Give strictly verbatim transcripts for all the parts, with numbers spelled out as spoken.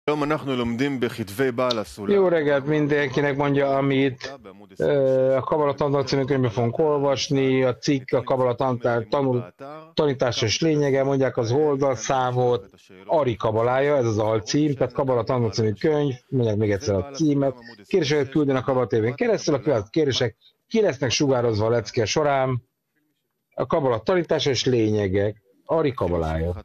Jó reggelt mindenkinek, mondja, amit a Kabala Tantal című könyvben fogunk olvasni. A cikk a Kabala Tantal tanul, tanításos lényege, mondják az oldalszámot, Ari Kabalája, ez az alcím, tehát Kabala Tantal című könyv, mondják még egyszer a címet. Kérdéseket küldön a Kabala tévén keresztül, a következő kérdések ki lesznek sugározva a lecke során. A Kabala tanításos lényegek, Ari Kabalája.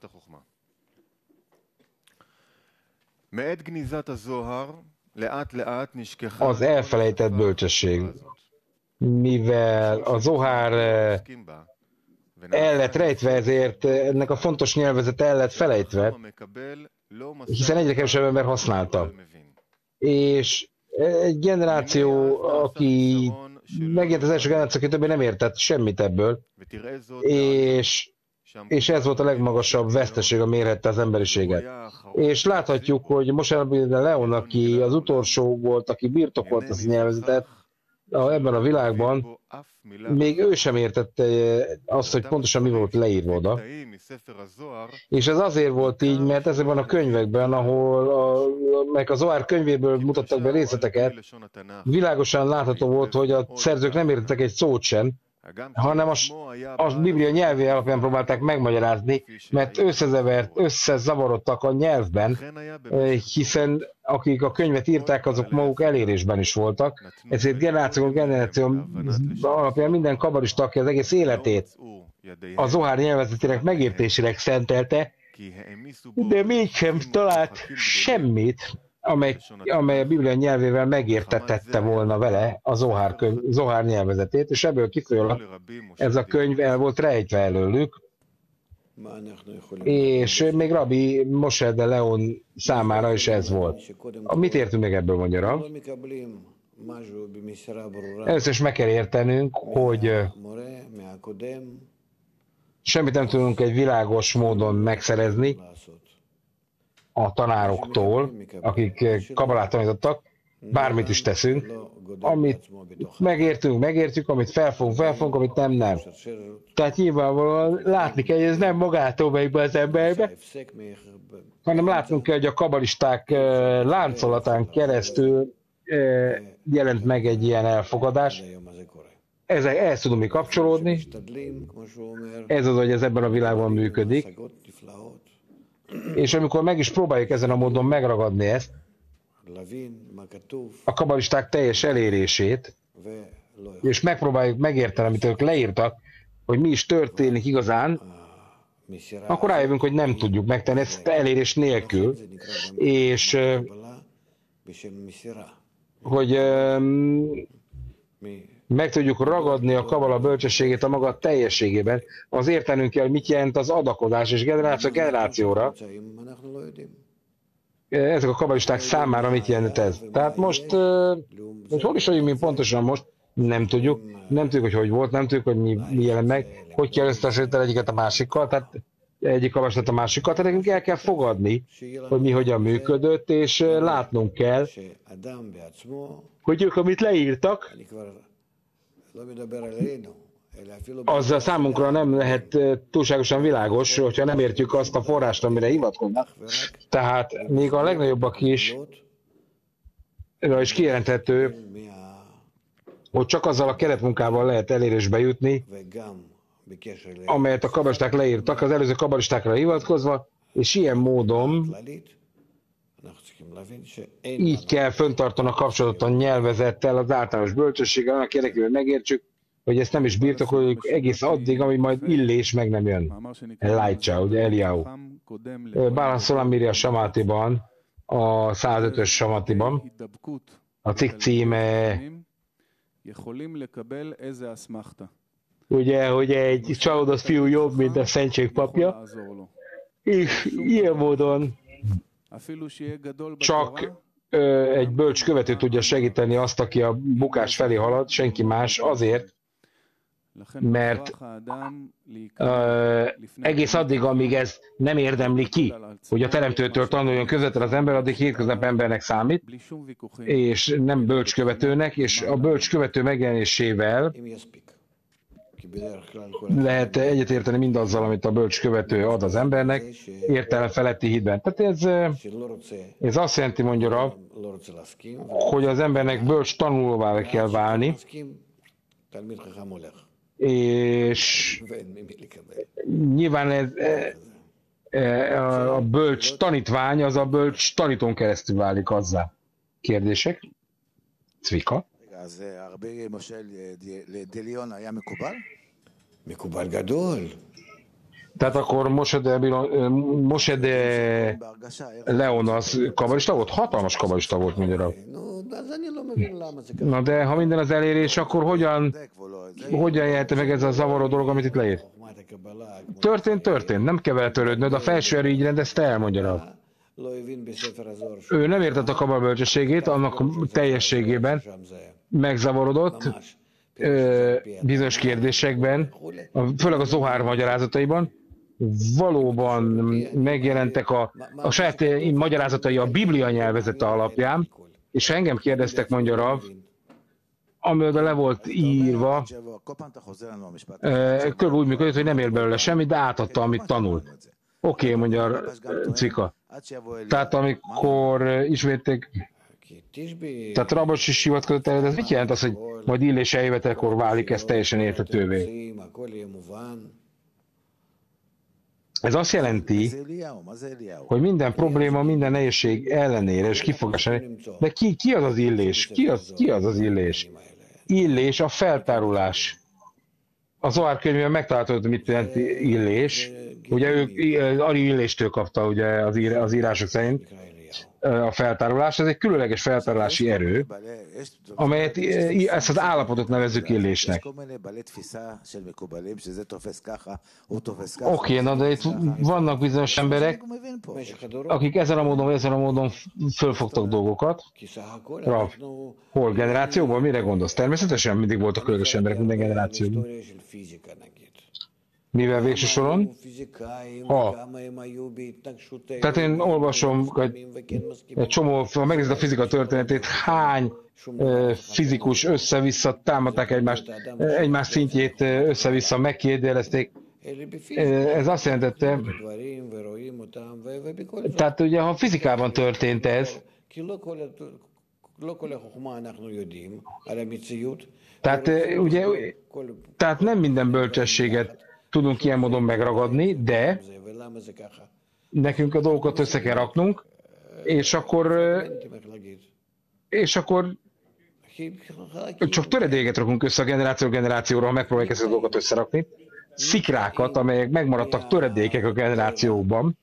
Az elfelejtett bölcsesség. Mivel a Zohár el lett rejtve, ezért ennek a fontos nyelvezet el lett felejtve, hiszen egyre kevesebb ember használta. És egy generáció, aki megint az első generáció, aki többé nem értett semmit ebből, és és ez volt a legmagasabb veszteség, ami érhette az emberiséget. És láthatjuk, hogy Moshe Leon, aki az utolsó volt, aki birtokolt az nyelvezetet ebben a világban, még ő sem értette azt, hogy pontosan mi volt leírva oda. És ez azért volt így, mert ezekben a könyvekben, ahol a, meg a Zohár könyvéből mutattak be részleteket, világosan látható volt, hogy a szerzők nem értettek egy szót sem, hanem a, a Biblia nyelvé alapján próbálták megmagyarázni, mert összezavert, összezavarodtak a nyelvben, hiszen akik a könyvet írták, azok maguk elérésben is voltak, ezért generáció generáció alapján minden kabalista, aki az egész életét a Zohár nyelvezetének megértésének szentelte, de mégsem talált semmit, amely, amely a Biblia nyelvével megértetette volna vele a Zohár, könyv, Zohár nyelvezetét, és ebből kifolyólag ez a könyv el volt rejtve előlük, és még Rabbi Moshe de Leon számára is ez volt. Mit értünk meg ebből, magyarra? Először is meg kell értenünk, hogy semmit nem tudunk egy világos módon megszerezni a tanároktól, akik kabalát tanítottak, bármit is teszünk, amit megértünk, megértjük, amit felfogunk, felfogunk, amit nem, nem. Tehát nyilvánvalóan látni kell, hogy ez nem magától megy be az emberbe, hanem látnunk kell, hogy a kabalisták láncolatán keresztül jelent meg egy ilyen elfogadás. Ezzel, ehhez tudunk mi kapcsolódni. Ez az, hogy ez ebben a világban működik. És amikor meg is próbáljuk ezen a módon megragadni ezt, a kabalisták teljes elérését, és megpróbáljuk megérteni, amit ők leírtak, hogy mi is történik igazán, akkor rájövünk, hogy nem tudjuk megtenni ezt elérés nélkül, és hogy meg tudjuk ragadni a kabala bölcsességét a maga teljességében, az értenünk kell, mit jelent az adakozás, és generáció generációra ezek a kabalisták számára mit jelent ez. Tehát most, hogy hol is vagyunk mi pontosan most, nem tudjuk, nem tudjuk, hogy hogy volt, nem tudjuk, hogy mi, mi jelent meg, hogy kell összehasonlítani egyiket a másikkal, tehát egyik kabalistat a másikkal, tehát nekünk el kell fogadni, hogy mi hogyan működött, és látnunk kell, hogy ők, amit leírtak, az a számunkra nem lehet túlságosan világos, hogyha nem értjük azt a forrást, amire hivatkoznak. Tehát még a legnagyobbak is, is kijelenthető, hogy csak azzal a keretmunkával lehet elérésbe jutni, amelyet a kabalisták leírtak, az előző kabalistákra hivatkozva, és ilyen módon így kell föntartani a kapcsolatot a nyelvezettel, az általános bölcsességgel, annak érdekében megértsük, hogy ezt nem is birtokoljuk egész addig, amíg majd Illés meg nem jön. Elijah, ugye Eliyahu. Bálán Szolamiri a Samátiban, a százötös Samátiban. A cikk címe ugye, hogy egy csalódott fiú jobb, mint a szentség papja, és ilyen módon csak ö, egy bölcs követő tudja segíteni azt, aki a bukás felé halad, senki más, azért, mert ö, egész addig, amíg ez nem érdemli ki, hogy a teremtőtől tanuljon közvetlen az ember, addig hétköznap embernek számít, és nem bölcs követőnek, és a bölcs követő megjelenésével lehet egyetérteni mindazzal, amit a bölcs követő ad az embernek, értelem feletti hitben. Tehát ez, ez azt jelenti, mondja Rav, hogy az embernek bölcs tanulóvá kell válni, és nyilván ez, a bölcs tanítvány, az a bölcs tanítón keresztül válik azzá. Kérdések? Cvika? Tehát akkor Moshe de, Moshe de Leon az kabalista volt? Hatalmas kabalista volt, mondja. Na de ha minden az elérés, akkor hogyan, hogyan jelte meg ez a zavaró dolog, amit itt leírt? Történt, történt, nem kell vele törődnöd, a felső erő így rendezte el, mondja. Ő nem értett a kabala bölcsességét, annak teljességében megzavarodott bizonyos kérdésekben, főleg a Zohár magyarázataiban, valóban megjelentek a, a saját magyarázatai a Biblia nyelvezete alapján, és ha engem kérdeztek, mondja Rav, ami oda le volt írva, körülbelül úgy működött, hogy nem ér belőle semmit, de átadta, amit tanult. Oké, okay, mondja Cvika. Tehát amikor ismétek, tehát Rabos is hivatkozott el, ez mit jelent az, hogy majd illés eljövetelkor válik ez teljesen értetővé? Ez azt jelenti, hogy minden probléma, minden nehézség ellenére és kifogásra, de ki, ki az az illés? Ki az, ki az az illés? Illés a feltárulás. A Zohár könyvben megtalálta, hogy mit jelent illés. Ugye ő Ari Illéstől kapta ugye, az, ír, az írások szerint a feltárulás. Ez egy különleges feltárulási erő, amelyet ezt az állapotot nevezzük illésnek. Oké, okay, na de itt vannak bizonyos emberek, akik ezen a módon, ezen a módon fölfogtak dolgokat. Rav, hol generációban? Mire gondolsz? Természetesen mindig voltak különleges emberek minden generációban. Mivel végső soron? Ha. Tehát én olvasom egy, egy csomó, ha megnézed a fizika történetét, hány uh, fizikus össze-vissza támadták egymást, egymás szintjét össze-vissza megkérdezték. Ez azt jelentette, tehát ugye ha fizikában történt ez, tehát ugye, tehát nem minden bölcsességet tudunk ilyen módon megragadni, de nekünk a dolgokat össze kell raknunk, és akkor, és akkor csak töredéket rakunk össze a generáció generációra, ha megpróbáljuk ezt a dolgokat összerakni. Szikrákat, amelyek megmaradtak töredékek a generációkban.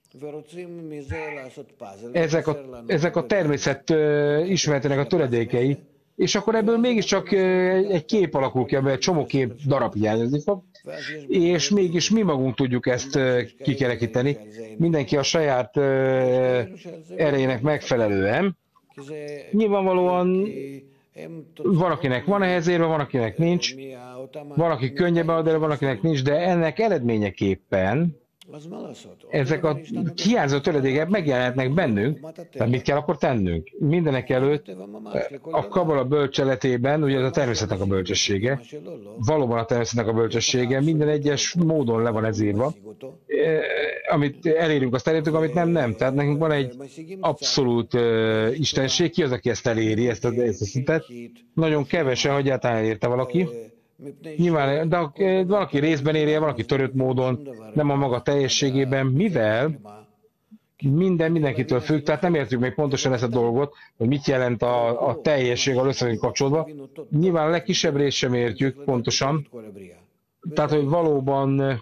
Ezek a, ezek a természet ismeretének a töredékei, és akkor ebből mégiscsak egy kép alakul ki, egy csomó kép darab hiányozni fog, és mégis mi magunk tudjuk ezt kikerekíteni, mindenki a saját erejének megfelelően. Nyilvánvalóan van, akinek van ehhez érve, van, akinek nincs, van, aki könnyebben ad el, van, akinek nincs, de ennek eredményeképpen ezek a hiányzó töredékek megjelenhetnek bennünk, tehát mit kell akkor tennünk? Mindenek előtt a kabala bölcseletében, ugye ez a természetnek a bölcsessége, valóban a természetnek a bölcsessége, minden egyes módon le van ez írva, amit elérünk, azt elértük, amit nem, nem. Tehát nekünk van egy abszolút uh, istenség, ki az, aki ezt eléri, ezt a, ezt a szintet. Nagyon kevesen, hogy egyáltalán elérte valaki. Nyilván, de valaki részben érje, valaki törött módon, nem a maga teljességében, mivel minden mindenkitől függ, tehát nem értjük még pontosan ezt a dolgot, hogy mit jelent a, a teljesség a össze kapcsolódva. Nyilván a legkisebb részt sem értjük pontosan, tehát hogy valóban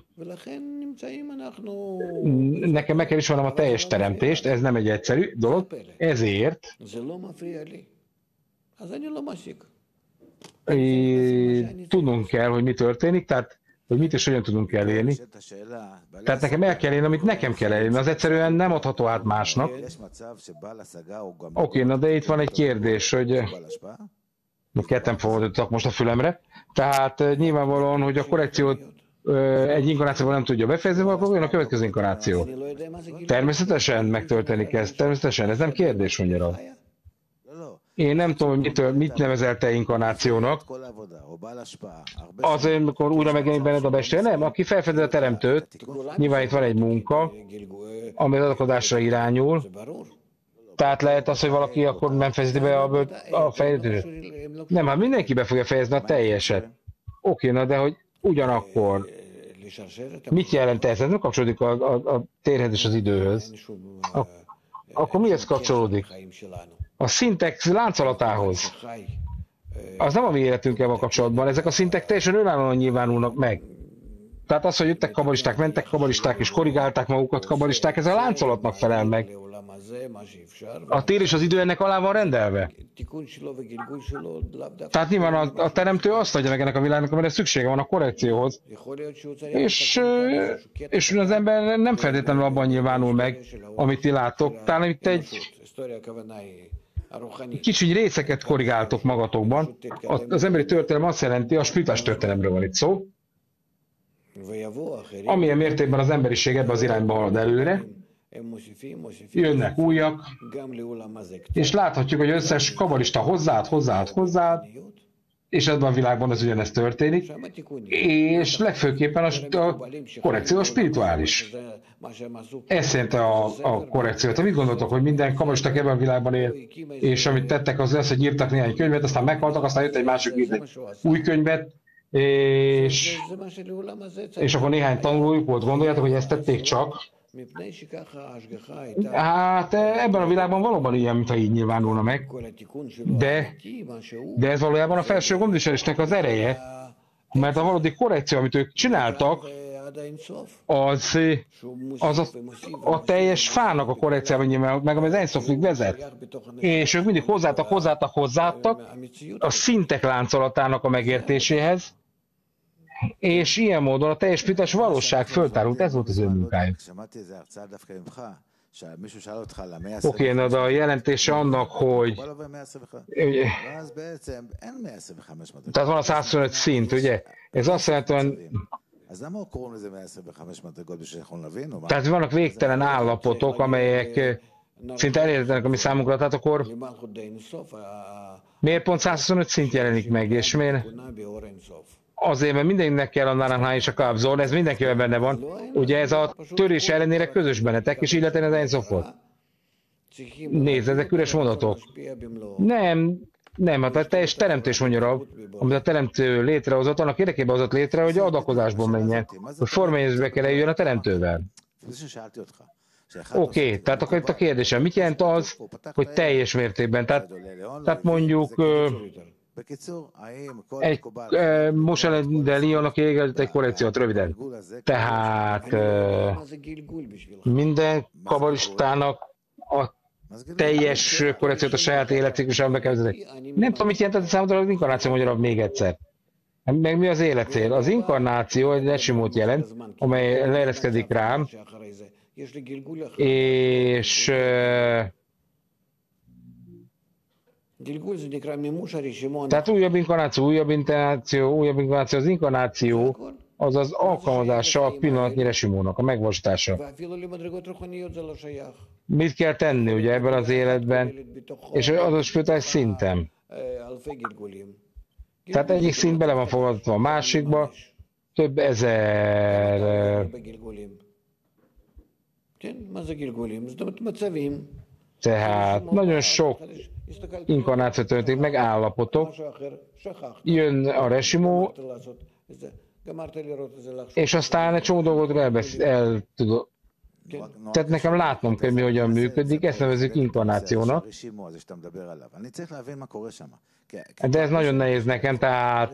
nekem meg kell ismernem a teljes teremtést, ez nem egy egyszerű dolog, ezért tudnunk kell, hogy mi történik, tehát hogy mit és hogyan tudunk elérni. Tehát nekem el kell érni, amit nekem kell elérni, az egyszerűen nem adható át másnak. Oké, na de itt van egy kérdés, hogy ketten fordítottak most a fülemre. Tehát nyilvánvalóan, hogy a korrekciót egy inkarnációban nem tudja befejezni, akkor jön a következő inkarnáció. Természetesen megtörténik ez, természetesen, ez nem kérdés, mondja. Én nem tudom, hogy mitől, mit nevezel te inkarnációnak. Az, amikor újra megjelenik benned a beste, nem, aki felfedez a teremtőt, nyilván itt van egy munka, ami az adakozásra irányul, tehát lehet az, hogy valaki akkor nem fejezi be a, a fejezést. Nem, hát mindenki be fogja fejezni a teljeset. Oké, na de hogy ugyanakkor mit jelent ez? Ez nem kapcsolódik a, a, a térhez és az időhöz. A, akkor mihez kapcsolódik? A szintek láncolatához. Az nem a mi életünkkel van kapcsolatban. Ezek a szintek teljesen önállóan nyilvánulnak meg. Tehát az, hogy jöttek kabalisták, mentek kabalisták és korrigálták magukat kabalisták, ez a láncolatnak felel meg. A tér és az idő ennek alá van rendelve. Tehát nyilván a, a teremtő azt adja meg ennek a világnak, amire szüksége van a korrekcióhoz. És, és az ember nem feltétlenül abban nyilvánul meg, amit ti látok. Talán itt egy kicsi részeket korrigáltok magatokban. Az emberi történelem azt jelenti, a spiritás történelemről van itt szó. Amilyen mértékben az emberiség ebbe az irányba halad előre, jönnek újak, és láthatjuk, hogy összes kabalista hozzáad, hozzáad, hozzáad, és ebben a világban az ugyanezt történik, és legfőképpen a, a korrekció a spirituális. Ez jelenti a, a korrekció. Te mit gondoltok, hogy minden kabalista ebben a világban él, és amit tettek az az, hogy írtak néhány könyvet, aztán meghaltak, aztán jött egy másik írt egy új könyvet, és, és akkor néhány tanulójuk volt, gondoljátok, hogy ezt tették csak. Hát ebben a világban valóban ilyen, mintha így nyilvánulna meg, de, de ez valójában a felső gondviselésnek az ereje, mert a valódi korrekció, amit ők csináltak, az, az a, a teljes fának a korrekcióban nyilván, meg ami az Ein-Sofig vezet. És ők mindig hozzáadtak, hozzáadtak, hozzáadtak a szintek láncolatának a megértéséhez, és ilyen módon a teljes spirituális valóság föltárult, ez volt az ő munkájuk. Oké, na de a jelentése annak, hogy tehát van a százhuszonöt szint, ugye? Ez azt jelenti, hogy tehát vannak végtelen állapotok, amelyek szinte elérhetetlenek a mi számunkra, tehát akkor miért pont százhuszonöt szint jelenik meg, és miért? Azért, mert mindenkinek kell a Naranjá és a Kábzol, ez mindenkivel benne van. Ugye ez a törés ellenére közös bennetek, és így lehet az Ein-Sofot. Nézd, ezek üres mondatok. Nem, nem, hát a teljes teremtés mondja, amit a teremtő létrehozott, annak érdekében hozott létre, hogy adakozásból menjen, hogy formányozásba kell eljön a teremtővel. Oké, okay, tehát akkor itt a kérdésem, mit jelent az, hogy teljes mértékben? Tehát, tehát mondjuk egy e, Moshe de Lionnak égelt egy korrekciót röviden. Tehát e, minden kabalistának a teljes korrekciót a saját életciklusában be kell vezetni. Nem tudom, mit jelentett számodra az inkarnáció magyarul még egyszer. Meg mi az életcél? Az inkarnáció egy lesimót jelent, amely leereszkedik rám, és e, tehát újabb inkarnáció, újabb inkarnáció, újabb inkarnáció, az inkarnáció az az alkalmazása a pillanatnyi resimónak, a megvalósítása. Mit kell tenni ugye ebben az életben, és az a spirituális szintem. Tehát egyik szint bele van fogadva a másikba, több ezer tehát nagyon sok inkarnáció történik, meg állapotok, jön a resimó, és aztán egy csomó dolgot elbeszél, el tudod. Tehát nekem látnom kell, mi hogyan működik, ezt nevezzük inkarnációnak. De ez nagyon nehéz nekem, tehát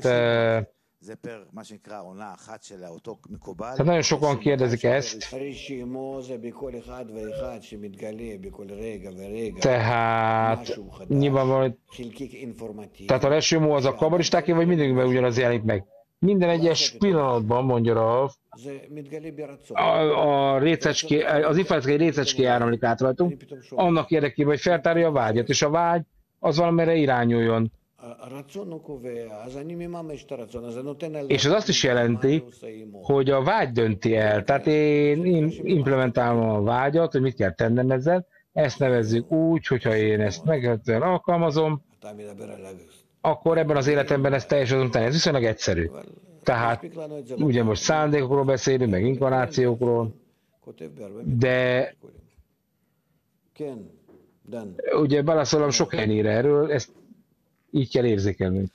tehát nagyon sokan kérdezik ezt. Tehát nyilvánvalóan, tehát a resimó az a kabalistáké, vagy mindenkiben ugyanaz jelenik meg. Minden egyes pillanatban, mondja Rav, a, a részecské, az ifjátszkai részecské áramlik át rajtunk, annak érdekében, hogy feltárja a vágyat, és a vágy az valamire irányuljon. És ez azt is jelenti, hogy a vágy dönti el. Tehát én implementálom a vágyat, hogy mit kell tennem ezzel, ezt nevezzük úgy, hogyha én ezt megfelelően alkalmazom, akkor ebben az életemben ez teljesen azon ez viszonylag egyszerű. Tehát ugye most szándékokról beszélünk, meg inkarnációkról, de ugye beleszólom sok helyen ír erről, ezt így kell érzékelnünk.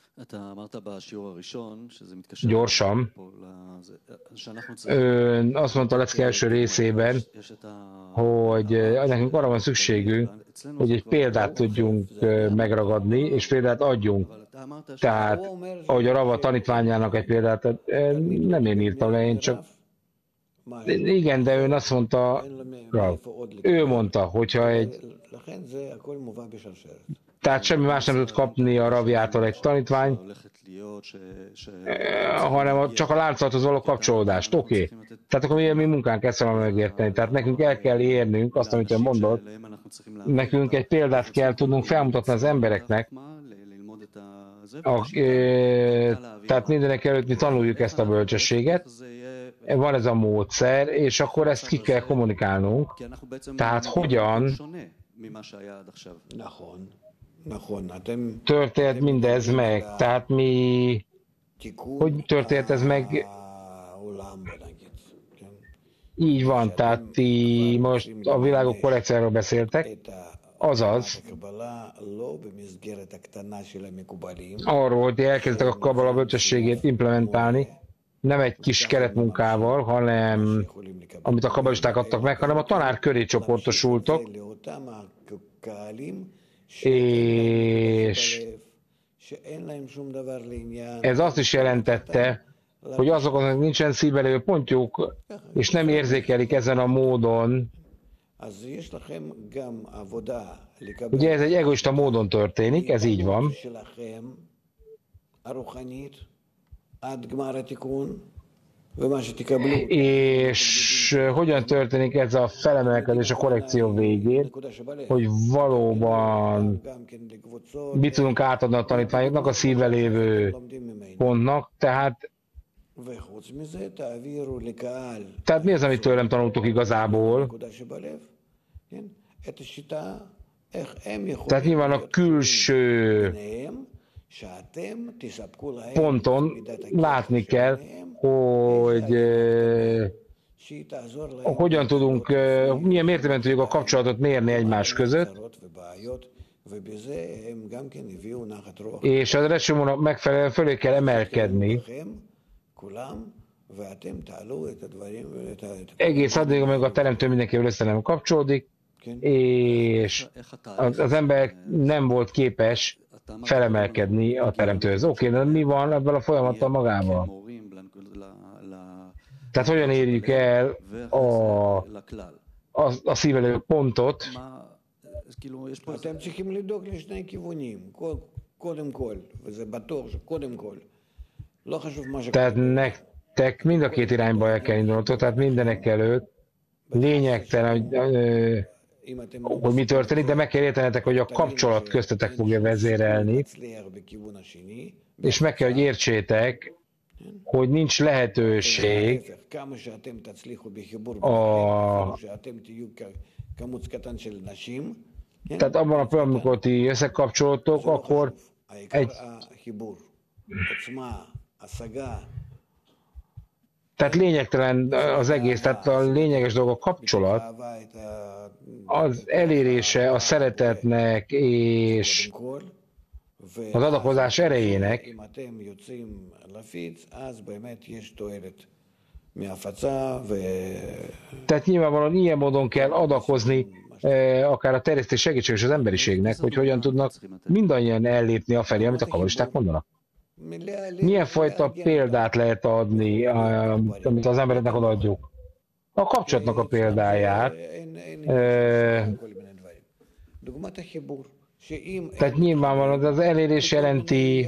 Gyorsan. Ön azt mondta a lecke első részében, hogy nekünk arra van szükségünk, hogy egy példát tudjunk megragadni, és példát adjunk. Tehát, ahogy a Rava tanítványának egy példát, nem én írtam le, én csak... Igen, de ön azt mondta, Rav, ő mondta, hogyha egy... Tehát semmi más nem tud kapni a Ravjától egy tanítvány, hanem csak a láncolathoz való kapcsolódást. Oké. Okay. Tehát akkor mi, mi munkánk ezt valami megérteni. Tehát nekünk el kell érnünk azt, amit ön mondott, nekünk egy példát kell tudnunk felmutatni az embereknek, a, e, tehát mindenek előtt mi tanuljuk ezt a bölcsességet, van ez a módszer, és akkor ezt ki kell kommunikálnunk. Tehát hogyan történt mindez meg? Tehát mi, hogy történt ez meg? Így van, tehát ti most a világok korrekciójáról beszéltek, azaz arról, hogy elkezdtek a kabala bölcsességét implementálni, nem egy kis keretmunkával, hanem amit a kabalisták adtak meg, hanem a tanár köré csoportosultok, és ez azt is jelentette, hogy azokon nincsen szívelő pontjuk, és nem érzékelik ezen a módon. Ugye ez egy egoista módon történik, ez így van. És hogyan történik ez a felemelkedés a korrekció végén, hogy valóban mit tudunk átadni a tanítványoknak, a szívvel lévő pontnak, tehát tehát mi az, amit tőlem tanultok igazából? Tehát nyilván a külső ponton látni kell, hogy uh, hogyan tudunk, uh, milyen mértékben tudjuk a kapcsolatot mérni egymás között, és az resumónak megfelelően fölé kell emelkedni, egész addig, amíg a teremtő mindenkivel össze nem kapcsolódik, és az, az ember nem volt képes felemelkedni a teremtőhöz. Oké, okay, de mi van ebben a folyamattal magával? Tehát hogyan érjük el a, a, a szívelő pontot? Tehát nektek mind a két irányba el kell indulnotok, tehát mindenek előtt lényegtelen, hogy, hogy mi történik, de meg kell értenetek, hogy a kapcsolat köztetek fogja vezérelni, és meg kell, hogy értsétek, hogy nincs lehetőség a... Tehát abban a pillanatban, amikor ti összekapcsolódtok, akkor egy... Tehát lényegtelen az egész, tehát a lényeges dolog a kapcsolat, az elérése a szeretetnek és az adakozás erejének. Tehát nyilvánvalóan ilyen módon kell adakozni, akár a terjesztés segítséges az emberiségnek, hogy hogyan tudnak mindannyian ellépni afelé, amit a kabalisták mondanak. Milyen fajta példát lehet adni, amit az embereknek odaadjuk? A kapcsolatnak a példáját. Tehát nyilvánvalóan az elérés jelenti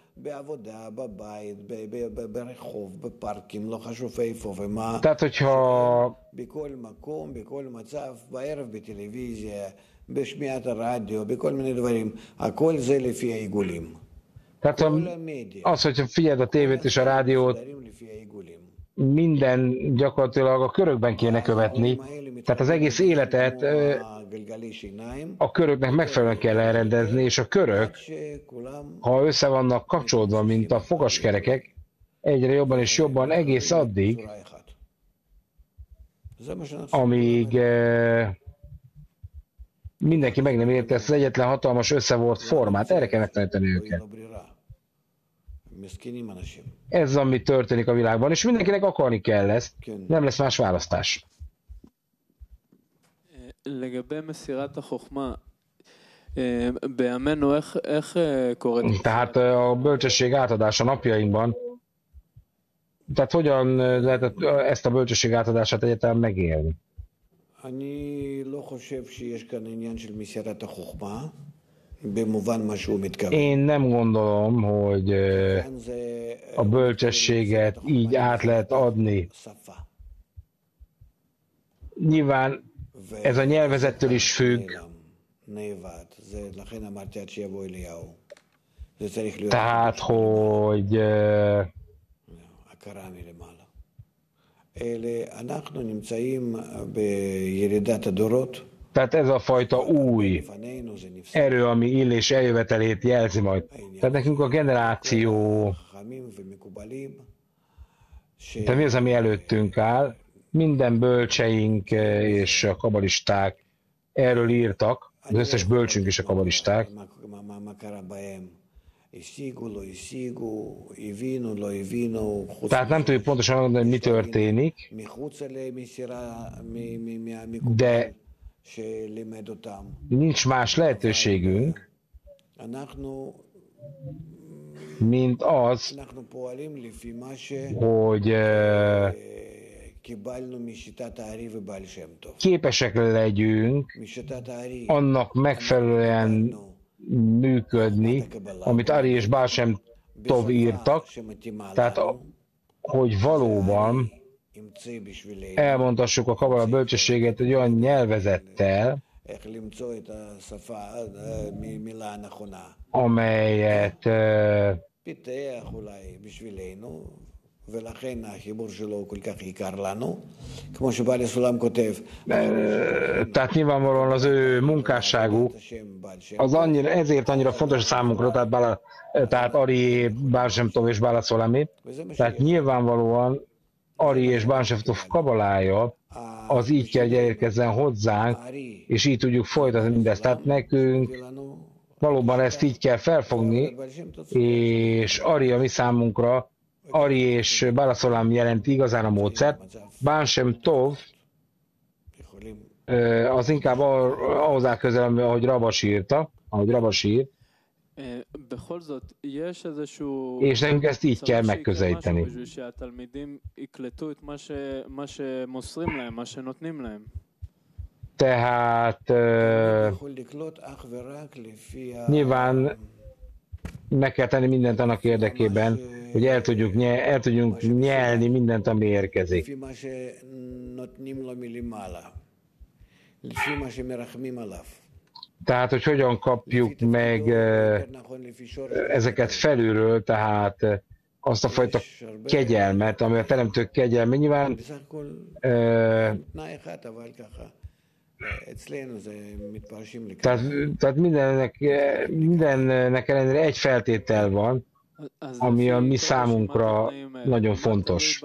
tehát, hogyha tehát az, hogyha figyeld a tévét és a rádiót, minden gyakorlatilag a körökben kéne követni, tehát az egész életet a köröknek megfelelően kell elrendezni, és a körök, ha össze vannak kapcsolódva, mint a fogaskerekek, egyre jobban és jobban egész addig, amíg mindenki meg nem érte ezt az egyetlen hatalmas összevort formát, erre kell megtanítani őket. Ez, ami történik a világban, és mindenkinek akarni kell ezt, nem lesz más választás. Tehát a bölcsesség átadása napjainkban, tehát hogyan lehet ezt a bölcsesség átadását egyáltalán megélni? Én nem gondolom, hogy a bölcsességet így át lehet adni. Nyilván ez a nyelvezettől is függ. Tehát, hogy tehát ez a fajta új erő, ami illés eljövetelét jelzi majd. Tehát nekünk a generáció, tehát mi az, ami előttünk áll, minden bölcseink és a kabalisták erről írtak, az összes bölcsünk is a kabalisták. Tehát nem tudjuk pontosan mondani, hogy mi történik, de nincs más lehetőségünk, mint az, hogy képesek legyünk annak megfelelően működni, amit Ari és Baal Shem Tov írtak, tehát hogy valóban elmondhassuk a kabala bölcsességet egy olyan nyelvezettel, amelyet tehát nyilvánvalóan az ő munkásságuk az annyira, ezért annyira fontos számunkra, tehát, Bala, tehát Ari, Baal Shem Tov és Baal HaSzolamé, tehát nyilvánvalóan Ari és Baal Shem Tov kabalája az így kell, hogy elérkezzen hozzánk, és így tudjuk folytatni mindezt. Tehát nekünk valóban ezt így kell felfogni, és Ari a mi számunkra, Ari és Baal HaSzolam jelenti igazán a módszert. Baal Shem Tov az inkább ahhoz áll közel, ahogy Rabas írta, ahogy Rabas írt, és nekünk ezt így kell megközelíteni. Tehát nyilván meg kell tenni mindent annak érdekében, hogy el, tudjuk nyel, el tudjunk nyelni mindent, ami érkezik. Tehát, hogy hogyan kapjuk meg ezeket felülről, tehát azt a fajta kegyelmet, ami a teremtők kegyelme. Nyilván tehát, tehát mindennek, mindennek ellenére egy feltétel van, ami a mi számunkra nagyon fontos.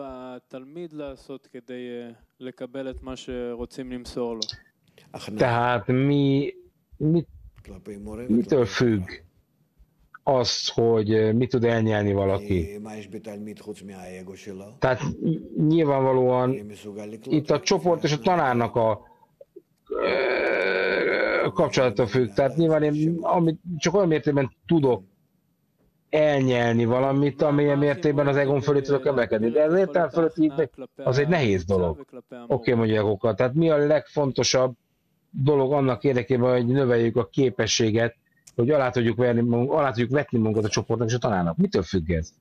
Tehát mi, mit, mitől függ az, hogy mit tud elnyelni valaki? Tehát nyilvánvalóan itt a csoport és a tanárnak a kapcsolata függ. Tehát nyilván én amit csak olyan mértékben tudok elnyelni valamit, amilyen mértékben az egón fölé tudok emelkedni. De ez értelem fölött az egy nehéz dolog. Oké, okay, mondják okkal. Tehát mi a legfontosabb dolog annak érdekében, hogy növeljük a képességet, hogy alá tudjuk, verni, alá tudjuk vetni magunkat a csoportnak és a tanárnak. Mitől függ ez?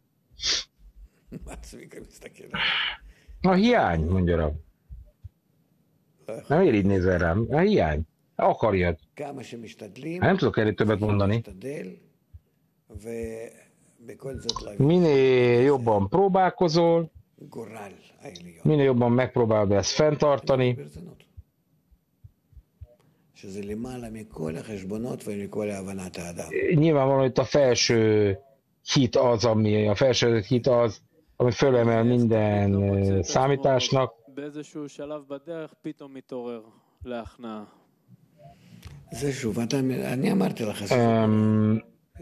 A hiány, mondja rá. Nem ér így nézel rám. A hiány. Akarjad. Nem tudok erről többet mondani. Minél jobban próbálkozol, Minél jobban megpróbálod ezt fenntartani, nyilvánvalóan, hogy a felső hit az, ami a felső hit az, ami fölemel minden számításnak. Um,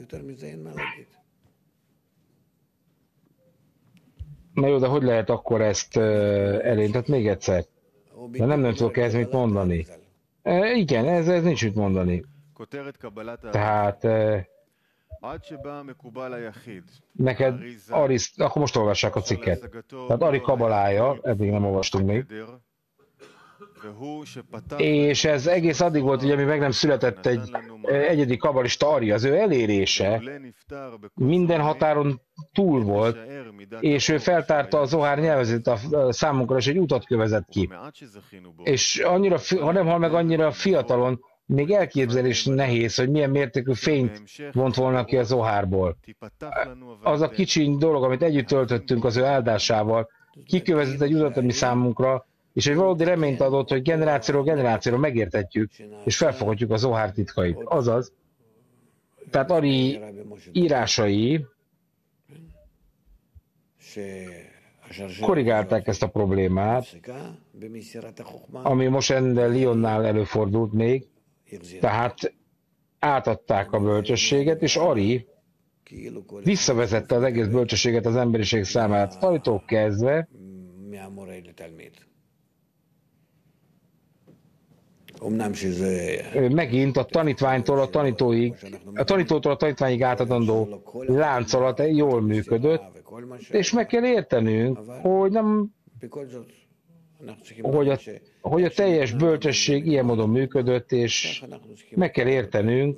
Na jó, de hogy lehet akkor ezt uh, elérni? Tehát még egyszer. De nem, nem tudok ehhez mit mondani. Uh, igen, ez, ez nincs mit mondani. Tehát uh, neked Aris, akkor most olvassák a cikket. Tehát Ari kabalája, eddig nem olvastunk még. És ez egész addig volt, hogy ami meg nem született egy egyedi kabalista Ari, az ő elérése minden határon túl volt, és ő feltárta a Zohár nyelvezét a számunkra, és egy utat kövezett ki. És annyira, ha nem hal meg annyira fiatalon, még elképzelés nehéz, hogy milyen mértékű fényt vont volna ki a Zohárból. Az a kicsi dolog, amit együtt töltöttünk az ő áldásával, kikövezett egy utat, ami számunkra, és egy valódi reményt adott, hogy generációról generációról megértetjük, és felfoghatjuk a Zohár titkait. Azaz, tehát Ari írásai korrigálták ezt a problémát, ami Moshe Lionnál előfordult még, tehát átadták a bölcsességet, és Ari visszavezette az egész bölcsességet az emberiség számára, Aritól kezdve, megint a tanítványtól a tanítóig, a tanítótól a tanítványig átadandó láncolat jól működött, és meg kell értenünk, hogy nem, hogy a, hogy a teljes bölcsesség ilyen módon működött, és meg kell értenünk,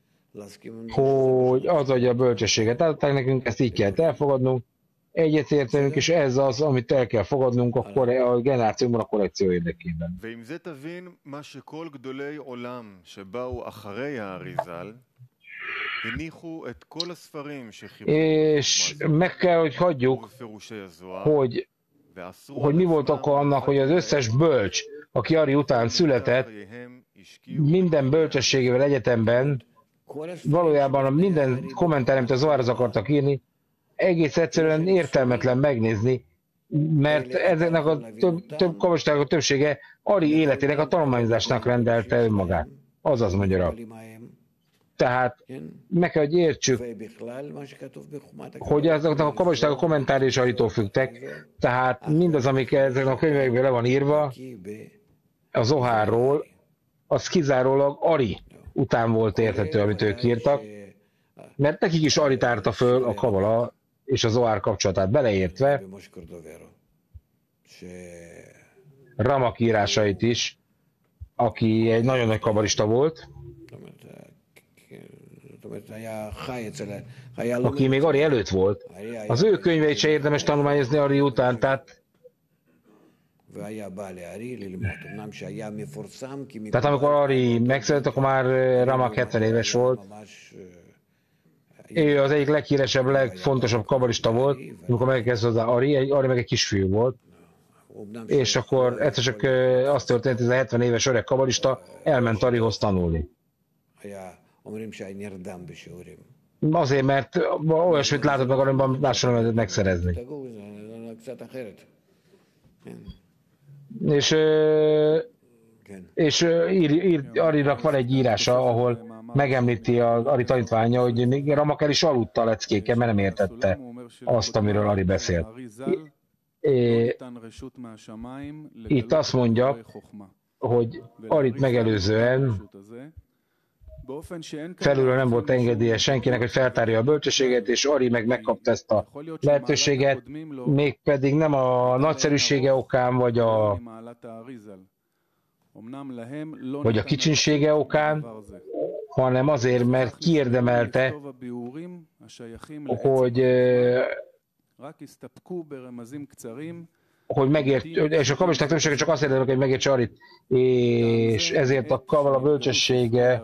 hogy az adja a bölcsességet. Átadták nekünk, ezt így kell elfogadnunk, egyetértenünk, és ez az, amit el kell fogadnunk a, korre- a generációban a korrekció érdekében. És meg kell, hogy hagyjuk, hogy, hogy mi volt akkor annak, hogy az összes bölcs, aki Ari után született, minden bölcsességével egyetemben, valójában minden kommentár, amit a Zohárhoz akartak írni, egész egyszerűen értelmetlen megnézni, mert ezeknek a több, több kabalistának a többsége Ari életének a tanulmányozásnak rendelte önmagát. Azaz magyarul. Tehát meg kell, hogy értsük, hogy azoknak a kabalisták a kommentárjai is Aritól függtek, tehát mindaz, amik ezeknek a könyvekben le van írva, a Zohárról, az kizárólag Ari után volt érthető, amit ők írtak, mert nekik is Ari tárta föl a kabala és a Zohár kapcsolatát beleértve, Ramak írásait is, aki egy nagyon nagy kabalista volt, aki még Ari előtt volt. Az ő könyveit se érdemes tanulmányozni Ari után, tehát Tehát amikor Ari megszületett, akkor már Ramak hetven éves volt. Ő az egyik leghíresebb, legfontosabb kabalista volt, amikor megkezdett hozzá Ari, egy, Ari meg egy kisfiú volt. És akkor egyszer csak azt történt, hogy ez a hetven éves öreg kabalista elment Arihoz tanulni. Azért, mert olyasmit látott meg Ariban, amit máshol nem lehetett megszerezni. És, és ír, ír, Arinak van egy írása, ahol megemlíti az Ari tanítványa, hogy Ramak el is aludta a leckéken, mert nem értette azt, amiről Ari beszélt. É, itt azt mondja, hogy Arit megelőzően felülről nem volt engedélye senkinek, hogy feltárja a bölcsességet, és Ari meg megkapta ezt a lehetőséget, mégpedig nem a nagyszerűsége okán, vagy a, vagy a kicsinsége okán, hanem azért, mert kiérdemelte, hogy, hogy megért, és a kabalisták többsége csak azt érdekel, hogy megértse Arit, és ezért a kabala bölcsessége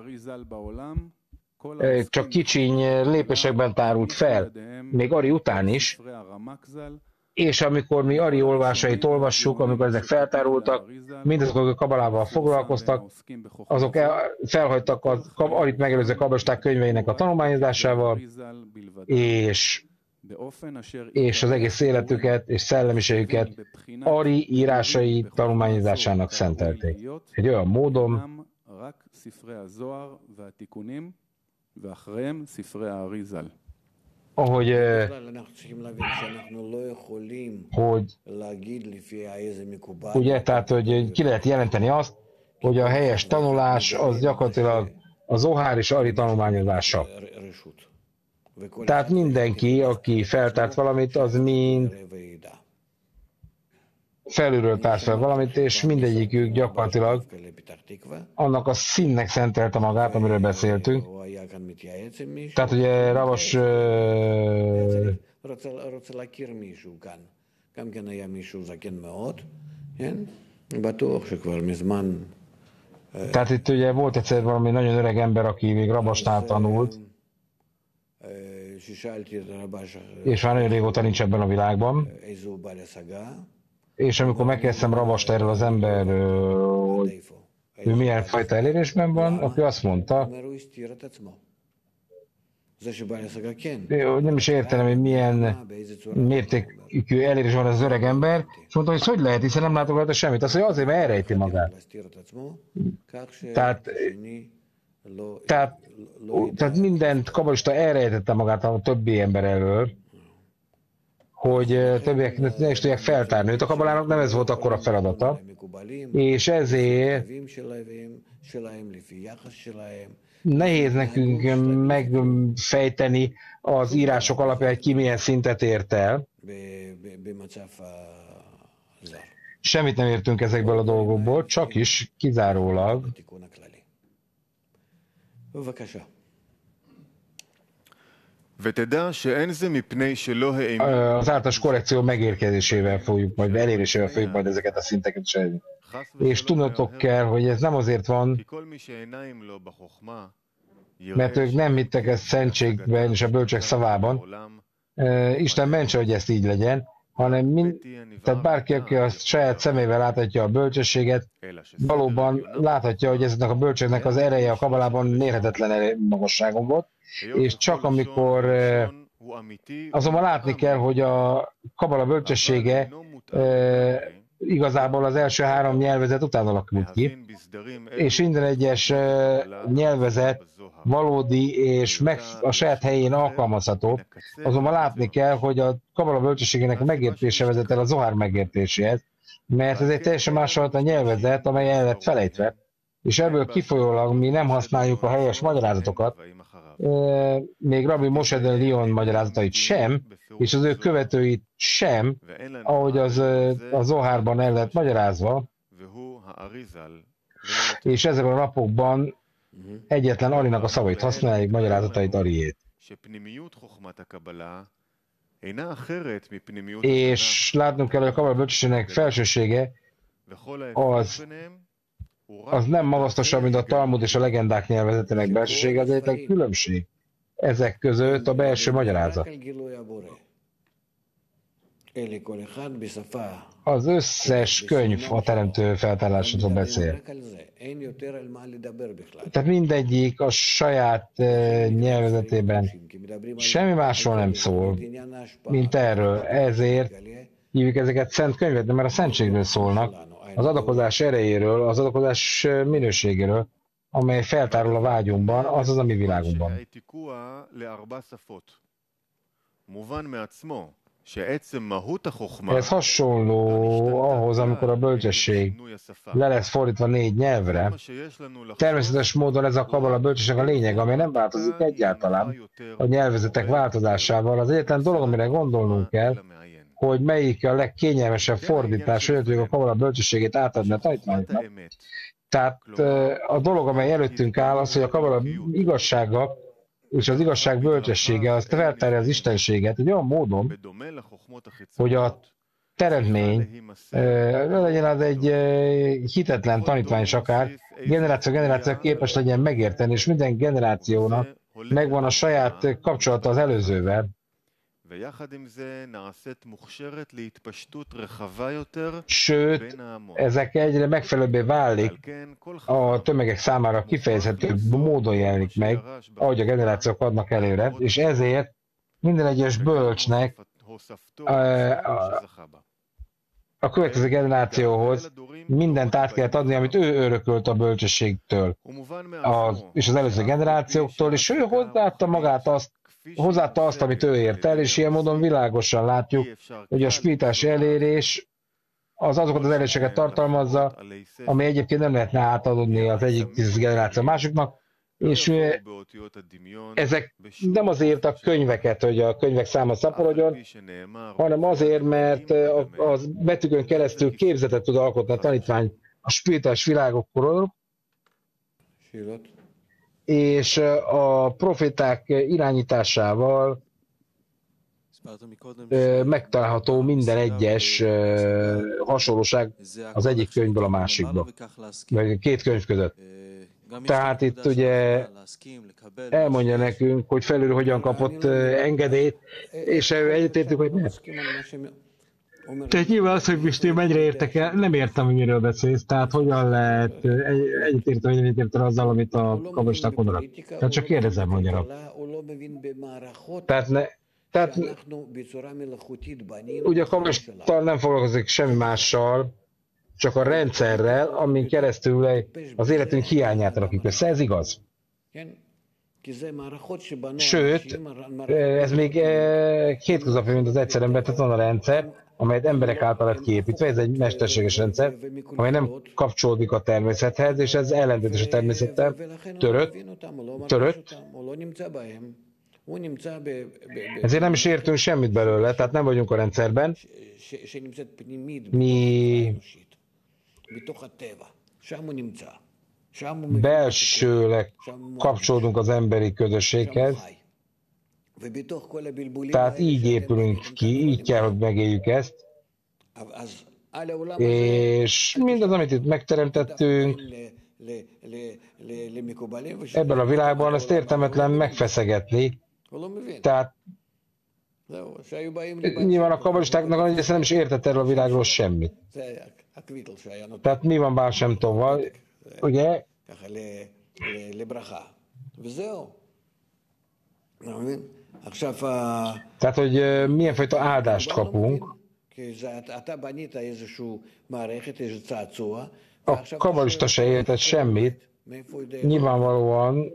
csak kicsiny lépésekben tárult fel, még Ari után is, és amikor mi Ari olvásait olvassuk, amikor ezek feltárultak, mindazok, akik a kabalával foglalkoztak, azok felhagytak az Arit megelőző kabalisták könyveinek a tanulmányozásával, és, és az egész életüket és szellemiségüket Ari írásai tanulmányozásának szentelték. Egy olyan módon, ahogy, hogy ugye, tehát, hogy ki lehet jelenteni azt, hogy a helyes tanulás az gyakorlatilag a Zohár és Ari tanulmányozása. Tehát mindenki, aki feltárt valamit, az mind felülről tárt fel valamit, és mindegyikük gyakorlatilag annak a színnek szentelte magát, amiről beszéltünk. Tehát ugye Ravos... Tehát itt ugye volt egyszer valami nagyon öreg ember, aki még Rabosnál tanult, és már nagyon régóta nincs ebben a világban. És amikor megkezdtem Ravast erről az emberről, hogy ő milyen fajta elérésben van, akkor azt mondta, nem is értem, hogy milyen mértékű elérés van az öreg ember, és mondta, hogy hogy lehet, hiszen nem látok rajta semmit. Azt mondja, azért, mert elrejti magát. Tehát, tehát, tehát mindent kabalista elrejtette magát a többi ember elől, hogy többiek ne is tudják feltárni. Őt a kabalának nem ez volt akkor a feladata, és ezért nehéz nekünk megfejteni az írások alapján, hogy ki milyen szintet ért el. Semmit nem értünk ezekből a dolgokból, csak is kizárólag az általános korrekció megérkezésével fogjuk majd, elérésével fogjuk majd ezeket a szinteket is elérni. És tudnotok kell, hogy ez nem azért van, mert ők nem hittek ezt szentségben és a bölcsek szavában. Isten mentse, hogy ezt így legyen, hanem mind, tehát bárki, aki a saját szemével láthatja a bölcsességet, valóban láthatja, hogy ezeknek a bölcseknek az ereje a kabalában mérhetetlen magasságon volt, és csak amikor azonban látni kell, hogy a kabala bölcsessége igazából az első három nyelvezet után alakult ki, és minden egyes nyelvezet valódi és meg a saját helyén alkalmazható, azonban látni kell, hogy a kabala bölcsességének a megértése vezet el a Zohár megértéséhez, mert ez egy teljesen másfajta nyelvezet, amely el lett felejtve, és ebből kifolyólag mi nem használjuk a helyes magyarázatokat, még Rabbi Moshe de Leon magyarázatait sem, és az ő követőit sem, ahogy az a Zohárban el lett magyarázva, és ezekben a napokban egyetlen Arinak a szavait használják, magyarázatait Ariét. És látnunk kell, hogy a kabala bölcsességnek felsősége az, az nem magasztosabb, mint a Talmud és a legendák nyelvezetének belsősége, az egyetlen különbség ezek között a belső magyarázat. Az összes könyv a teremtő feltárásról beszél. Tehát mindegyik a saját nyelvezetében semmi másról nem szól, mint erről. Ezért hívjuk ezeket szent könyvet, de mert a szentségről szólnak, az adakozás erejéről, az adakozás minőségéről, amely feltárul a vágyunkban, az az a mi világunkban. Ez hasonló ahhoz, amikor a bölcsesség le lesz fordítva négy nyelvre. Természetes módon ez a kabala bölcsesség a lényeg, amely nem változik egyáltalán a nyelvezetek változásával. Az egyetlen dolog, amire gondolnunk kell, hogy melyik a legkényelmesebb fordítás, hogy tudjuk a kabala bölcsességét átadni a tanítványoknak. Tehát a dolog, amely előttünk áll, az, hogy a kabala igazsága és az igazság bölcsessége, az feltárja az istenséget egy olyan módon, hogy a teremtmény, legyen az egy hitetlen tanítvány is akár, generáció generáció képes legyen megérteni, és minden generációnak megvan a saját kapcsolata az előzővel, Sőt, ezek egyre megfelelőbbé válik, a tömegek számára kifejezhetőbb módon jelenik meg, ahogy a generációk adnak előre, és ezért minden egyes bölcsnek a, a, a következő generációhoz mindent át kellett adni, amit ő örökölt a bölcsességtől, az, és az előző generációktól, és ő hozzáadta magát azt, hozzáadta azt, amit ő ért el, és ilyen módon világosan látjuk, hogy a spirituális elérés az azokat az eléréseket tartalmazza, ami egyébként nem lehetne átadni az egyik tíz generáció másiknak, és ezek nem azért a könyveket, hogy a könyvek száma szaporodjon, hanem azért, mert a betűkön keresztül képzetet tud alkotni a tanítvány a spirituális világokról, és a proféták irányításával megtalálható minden egyes hasonlóság az egyik könyvből a másikba, vagy két könyv között. Tehát itt ugye elmondja nekünk, hogy felül hogyan kapott engedélyt, és egyetértünk, hogy nem. Tehát nyilván az, hogy most én mennyire értek el, nem értem, hogy miről beszélsz, tehát hogyan lehet egyetérteni, vagy nem egyetérteni azzal, amit a kabalisták mondanak. Tehát csak kérdezem magyarul. Tehát, ne, tehát ugye a kabalisták nem foglalkozik semmi mással, csak a rendszerrel, amin keresztül az életünk hiányát rakjuk össze. Ez igaz. Sőt, ez még hétköznapi, mint az egyszer ember, tehát van a rendszer, amelyet emberek által lett kiépítve, ez egy mesterséges rendszer, amely nem kapcsolódik a természethez, és ez ellentétes a természettel, törött, törött. Ezért nem is értünk semmit belőle, tehát nem vagyunk a rendszerben. Mi belsőleg kapcsolódunk az emberi közösséghez, tehát így épülünk ki, így kell, hogy megéljük ezt, és mindaz, amit itt megteremtettünk, ebben a világban azt értelmetlen megfeszegetni, tehát nyilván a kabalistáknak egészen nem is értett erről a világról semmit. Tehát mi van Baál Sem Tovval, ugye? Tehát, hogy milyen fajta áldást kapunk. A kabalista se értett semmit, nyilvánvalóan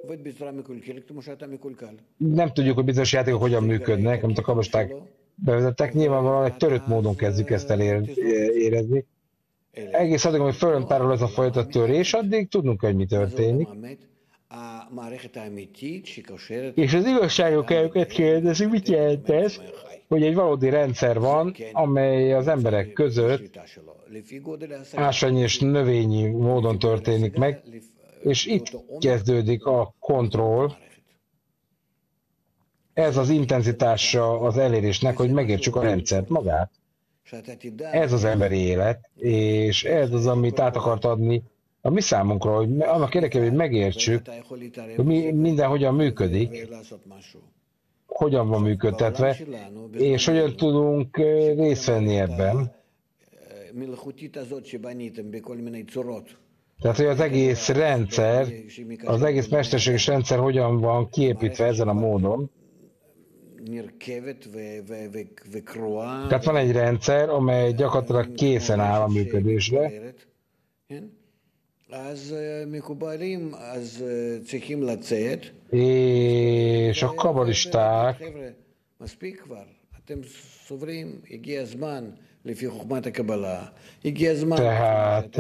nem tudjuk, hogy bizonyos játékok hogyan működnek, amit a kabalisták bevezettek, nyilvánvalóan egy törött módon kezdjük ezt elérezni. Egész addig, hogy fölön tárol ez a fajta törés, addig tudnunk, hogy mi történik. És az igazságok eljöket kérdezik, mit jelent ez, hogy egy valódi rendszer van, amely az emberek között ásványi és növényi módon történik meg, és itt kezdődik a kontroll. Ez az intenzitása az elérésnek, hogy megértsük a rendszert magát. Ez az emberi élet, és ez az, amit át akart adni a mi számunkra, hogy annak érdekében, hogy megértsük, hogy mi, minden hogyan működik, hogyan van működtetve, és hogyan tudunk részt venni ebben. Tehát, hogy az egész rendszer, az egész mesterséges rendszer hogyan van kiépítve ezen a módon. Tehát van egy rendszer, amely gyakorlatilag készen áll a működésre. És a kabalisták tehát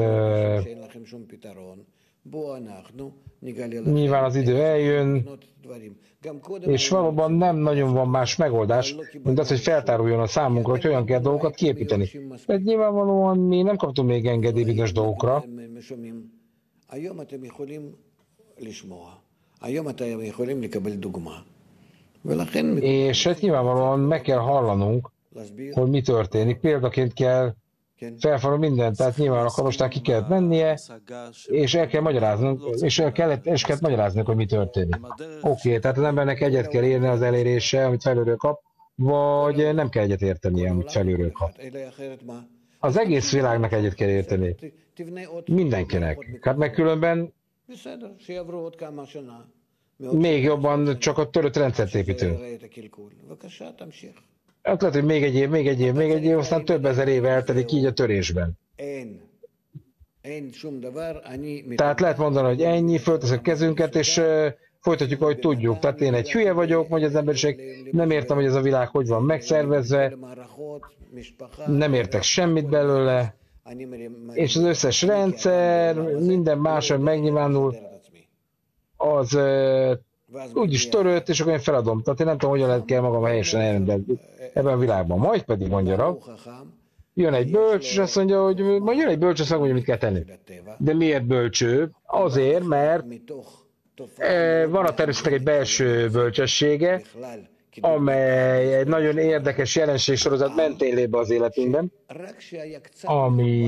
nyilván az idő eljön, és valóban nem nagyon van más megoldás, mint az, hogy feltáruljon a számunkra, hogy hogyan kell dolgokat kiépíteni. Tehát nyilvánvalóan mi nem kaptunk még engedély bizonyos dolgokra. És hát nyilvánvalóan meg kell hallanunk, hogy mi történik. Példaként kell felfalni mindent, tehát nyilván a kabalisták ki kellett mennie, és el kell magyaráznunk, és el kellett, és kellett magyaráznunk, hogy mi történik. Oké, okay, tehát az embernek egyet kell érni az elérése, amit felülről kap, vagy nem kell egyet érteni, amit felülről kap. Az egész világnak egyet kell érteni. Mindenkinek. Hát meg különben még jobban csak a törött rendszert építünk. Hát lehet, hogy még egy év, még egy év, még egy év, aztán több ezer év eltelik így a törésben. Tehát lehet mondani, hogy ennyi, fölteszek kezünket, és uh, folytatjuk, ahogy tudjuk. Tehát én egy hülye vagyok, mondja az emberiség, nem értem, hogy ez a világ hogy van megszervezve, nem értek semmit belőle, és az összes rendszer, minden máshogy megnyilvánul, az uh, úgyis törött, és akkor én feladom. Tehát én nem tudom, hogyan lehet kell magam helyesen elrendezni ebben a világban. Majd pedig mondja Rab, jön egy bölcs, és azt mondja, hogy majd jön egy bölcs, azt mondja, mit kell tenni. De miért bölcső? Azért, mert e, van a természetnek egy belső bölcsessége, amely egy nagyon érdekes jelenségsorozat mentén lép be az életünkben, ami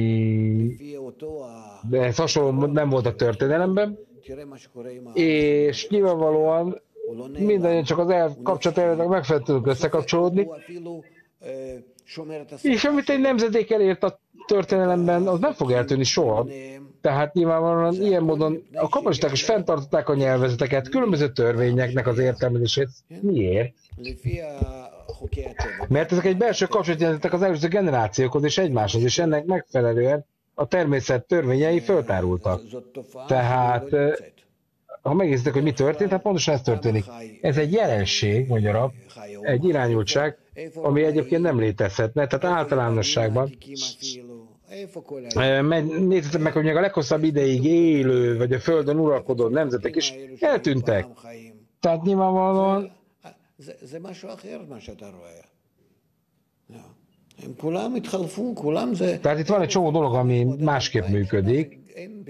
de ez hasonló nem volt a történelemben, és nyilvánvalóan mindannyian csak az elkapcsolatban megfelelően tudunk összekapcsolódni, és amit egy nemzedék elért a történelemben, az nem fog eltűnni soha. Tehát nyilvánvalóan ilyen módon a kapitalisták is fenntartották a nyelvezeteket, különböző törvényeknek az értelmezését. Miért? Mert ezek egy belső kapcsolatot jelentettek az előző generációkhoz és egymáshoz, és ennek megfelelően a természet törvényei föltárultak. Tehát, ha megnézitek, hogy mi történt, hát pontosan ez történik. Ez egy jelenség, mondja Rab, egy irányultság, ami egyébként nem létezhetne, tehát általánosságban. Nézzétek meg, hogy még a leghosszabb ideig élő, vagy a Földön uralkodó nemzetek is eltűntek. Tehát nyilvánvalóan tehát itt van egy csomó dolog, ami másképp működik,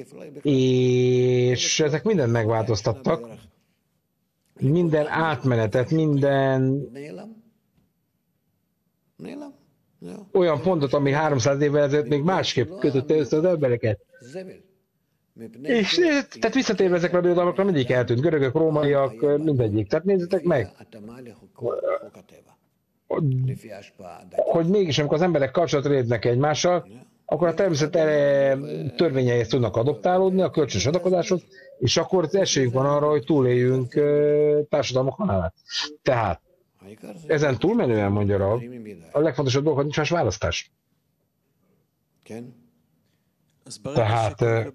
és ezek mindent megváltoztattak. Minden átmenetet, minden olyan pontot, ami háromszáz évvel ezelőtt még másképp kötötte össze az embereket. És tehát visszatérve ezekre a birodalmakra mindig eltűnt. Görögök, rómaiak, mindegyik. Tehát nézzétek meg, hogy mégis amikor az emberek kapcsolatra lépnek egymással, akkor a természet törvényeihez tudnak adoptálódni a kölcsönös adakozáshoz, és akkor esélyünk van arra, hogy túléljünk társadalmak halálát. Tehát ezen túlmenően, mondja Rab, a legfontosabb dolog, hogy nincs más választás. Tehát,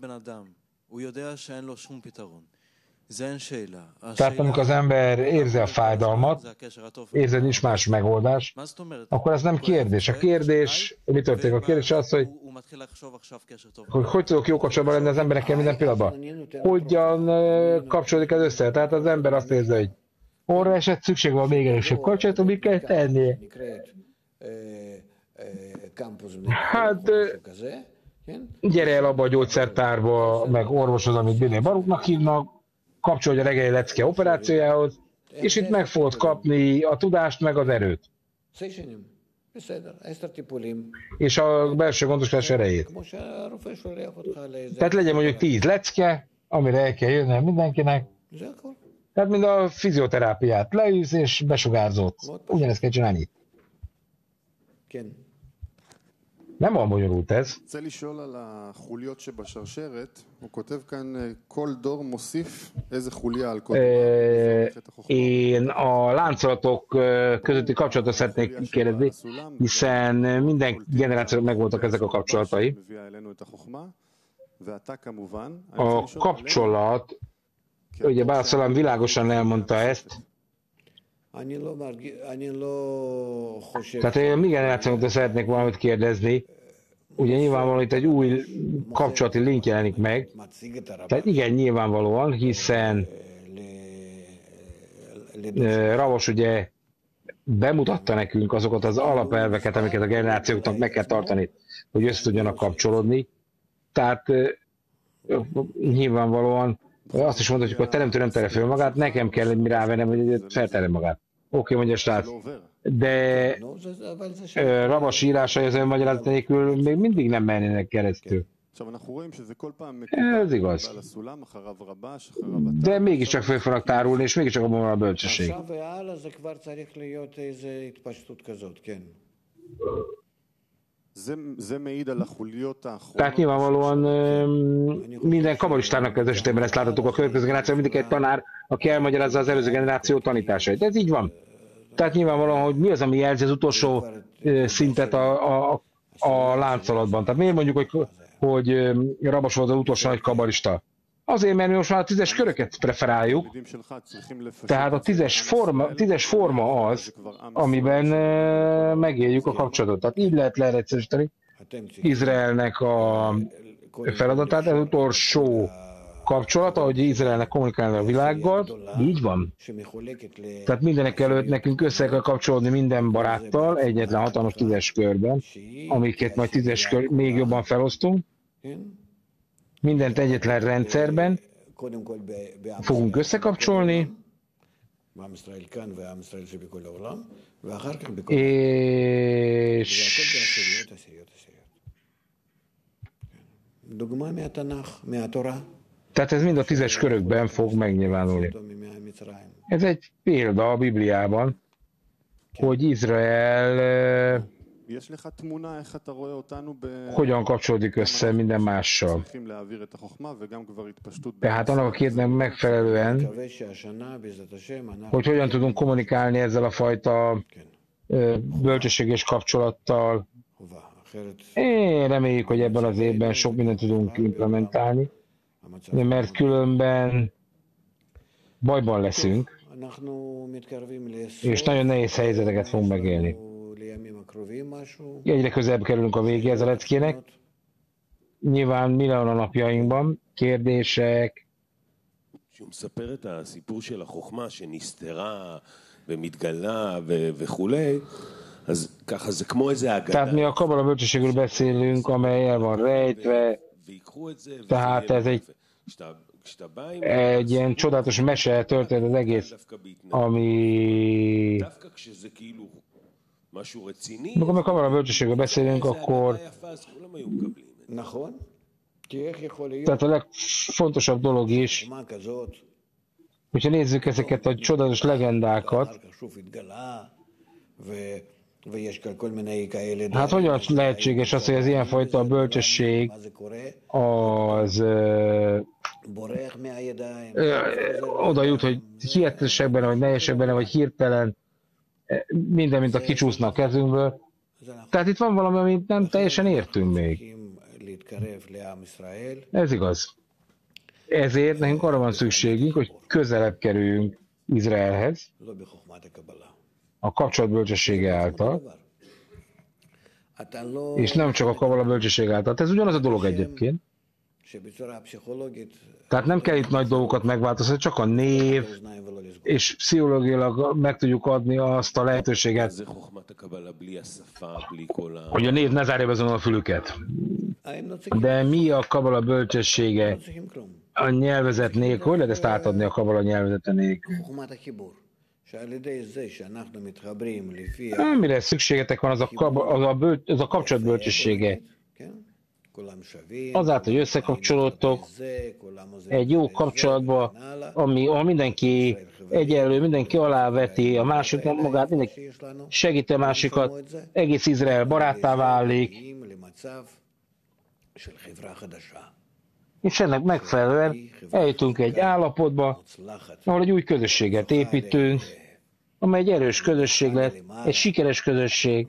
tehát amikor az ember érzi a fájdalmat, érzi, hogy nincs más megoldás, akkor ez nem kérdés. A kérdés, mi történik? A kérdés az, hogy hogy, hogy tudok jó kapcsolatban lenni az emberekkel minden pillanatban. Hogyan kapcsolódik ez össze? Tehát az ember azt érzi, hogy orra eset szükség van még erősebb kapcsolatot, mit kell tennie? Hát gyere el abba a gyógyszertárba, meg orvoshoz, amit Billy Baruknak hívnak, kapcsolódj a reggeli lecke operációjához, és itt meg fogod kapni a tudást, meg az erőt. És a belső gondoskodás erejét. Tehát legyen mondjuk tíz lecke, amire el kell jönni mindenkinek. Tehát mind a fizioterápiát leülsz és besugárzott. Ugyanezt kell csinálni. Nem olyan bonyolult ez. Én a láncolatok közötti kapcsolatot szeretnék kérdezni, hiszen minden generációnak megvoltak ezek a kapcsolatai. A kapcsolat, ugye Bálszalám világosan elmondta ezt, tehát én a mi generációnktól szeretnék valamit kérdezni. Ugye nyilvánvalóan itt egy új kapcsolati link jelenik meg. Tehát igen, nyilvánvalóan, hiszen Ravos ugye bemutatta nekünk azokat az alapelveket, amiket a generációknak meg kell tartani, hogy össze tudjanak kapcsolódni. Tehát nyilvánvalóan azt is mondhatjuk, hogy a teremtő nem terem föl magát, nekem kell mi rávennem, hogy felterem magát. Oké, okay, mondja a srác. De Ravas írásai az önmagyarázat nélkül még mindig nem mennének keresztül. Ez igaz. De mégiscsak föl fognak tárulni, és mégiscsak abban van a bölcsesség. Tehát nyilvánvalóan minden kabalistának az esetében ezt láthatók a következő generáció, mindig egy tanár, aki elmagyarázza az előző generáció tanításait. Ez így van. Tehát nyilvánvalóan, hogy mi az, ami jelzi az utolsó szintet a, a, a láncolatban. Tehát miért mondjuk, hogy, hogy Rabos volt az utolsó nagy kabalista? Azért, mert mi most már a tízes köröket preferáljuk. Tehát a tízes forma, tízes forma az, amiben megéljük a kapcsolatot. Tehát így lehet leegyszerűsíteni Izraelnek a feladatát, az utolsó kapcsolat, ahogy Izraelnek kommunikálni a világgal, így van. Tehát mindenek előtt nekünk össze kell kapcsolódni minden baráttal, egyetlen hatalmas tízes körben, amiket majd tízes kör még jobban felosztunk. Mindent egyetlen rendszerben fogunk összekapcsolni, és tehát ez mind a tízes körökben fog megnyilvánulni. Ez egy példa a Bibliában, hogy Izrael hogyan kapcsolódik össze minden mással. Tehát annak a kétnek megfelelően, hogy hogyan tudunk kommunikálni ezzel a fajta bölcsességes kapcsolattal. Én reméljük, hogy ebben az évben sok mindent tudunk implementálni, mert különben bajban leszünk, és nagyon nehéz helyzeteket fogunk megélni. Egyre közelebb kerülünk a végéhez a leckének. Nyilván mi van a napjainkban? Kérdések. שהוא מספר את הסיפור של החוכמה שנסתרה ומתגלה וכולי, אז ככה זה כמו איזה אגדה. Tehát mi a kabala bölcsességről beszélünk, amely el van rejtve, tehát ez egy egy ilyen csodálatos mese történt az egész, ami... Amikor a kabala bölcsességről beszélünk, akkor... Tehát a legfontosabb dolog is, hogyha nézzük ezeket a csodálatos legendákat, hát hogyan lehetséges az, hogy az ilyenfajta bölcsesség az ö, ö, oda jut, hogy hihetősek benne, vagy nehézsek benne, vagy hirtelen minden, mint a kicsúszna a kezünkből. Tehát itt van valami, amit nem teljesen értünk még. Ez igaz. Ezért nekünk arra van szükségünk, hogy közelebb kerüljünk Izraelhez, a kapcsolat bölcsessége által, és nem csak a kabala bölcsesség által. Ez ugyanaz a dolog egyébként. Tehát nem kell itt nagy dolgokat megváltoztatni, csak a név, és pszichológiailag meg tudjuk adni azt a lehetőséget, hogy a név ne zárja be a fülüket. De mi a kabala bölcsessége a nyelvezet nélkül? Hogy lehet ezt átadni a kabala nyelvezete nélkül? Amire szükségetek van, az a, kab, az a, böl, az a kapcsolat bölcsessége. Azáltal, hogy összekapcsolódtok egy jó kapcsolatba, ami, ahol mindenki egyenlő, mindenki aláveti a másiknak magát, mindenki segíti a másikat, egész Izrael baráttá válik, és ennek megfelelően eljutunk egy állapotba, ahol egy új közösséget építünk, amely egy erős közösség lett, egy sikeres közösség,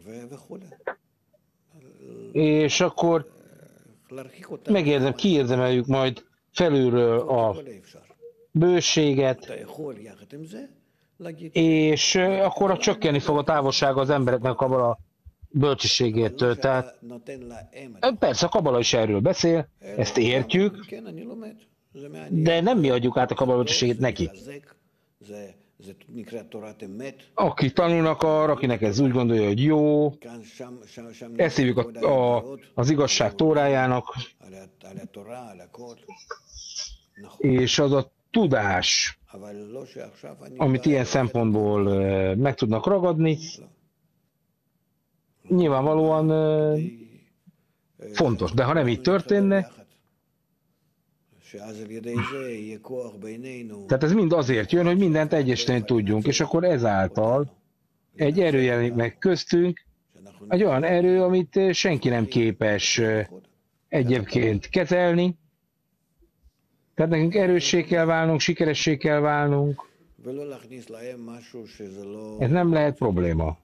és akkor megérdem, kiérdemeljük majd felülről a bőséget, és akkor csökkenni fog a távolság az embereknek a kabala bölcsességétől. Tehát persze a kabala is erről beszél, ezt értjük, de nem mi adjuk át a kabala bölcsességét neki. Aki tanulnak arra, akinek ez úgy gondolja, hogy jó, ezt hívjuk a, a, az igazság tórájának, és az a tudás, amit ilyen szempontból meg tudnak ragadni, nyilvánvalóan fontos. De ha nem így történne, tehát ez mind azért jön, hogy mindent egyesíteni tudjunk, és akkor ezáltal egy erő jelenik meg köztünk, egy olyan erő, amit senki nem képes egyébként kezelni. Tehát nekünk erőssé kell válnunk, sikeressé kell válnunk. Ez nem lehet probléma.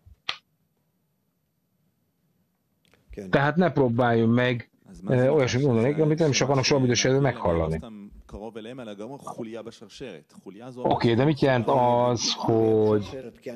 Tehát ne próbáljunk meg eh, olyasmit mondani, amit nem is akarnak soha büdös előtt meghallani. Oké, okay, de mit jelent az, hogy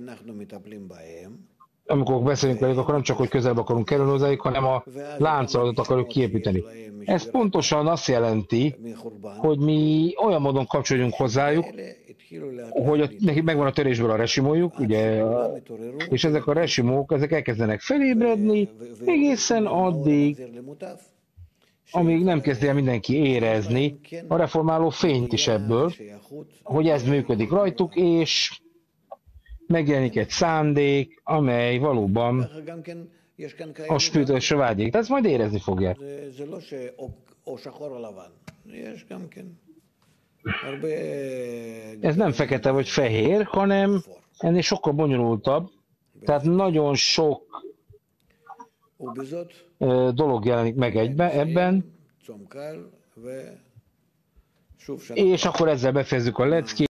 amikor beszélünk velük, akkor nem csak, hogy közelebb akarunk kerülni hozzájuk, hanem a láncolatot akarjuk kiépíteni. Ez pontosan azt jelenti, hogy mi olyan módon kapcsolódjunk hozzájuk, hogy neki megvan a törésből a resimójuk, ugye, és ezek a resimók, ezek elkezdenek felébredni, egészen addig, amíg nem kezdi el mindenki érezni a reformáló fényt is ebből, hogy ez működik rajtuk, és megjelenik egy szándék, amely valóban a spiritálásra vágyik. De ezt majd érezni fogják. Ez nem fekete vagy fehér, hanem ennél sokkal bonyolultabb. Tehát nagyon sok dolog jelenik meg egyben, ebben. És akkor ezzel befejezzük a leckét.